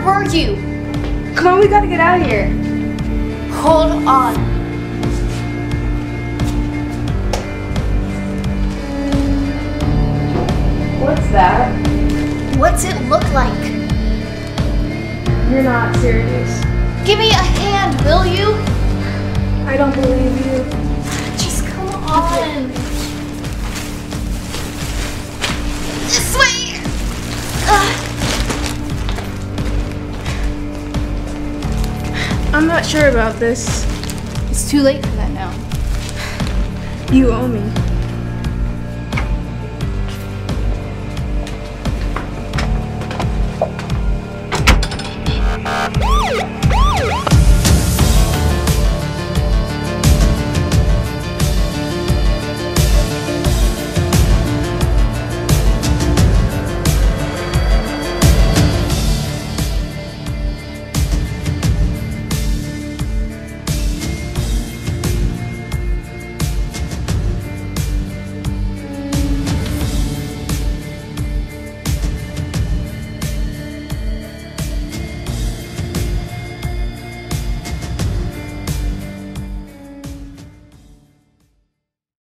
were you? Come on, we gotta get out of here. Hold on. What's that? What's it look like? You're not serious. Give me a hand, will you? I don't believe you. Just come on. This way. I'm not sure about this. It's too late for that now. You owe me.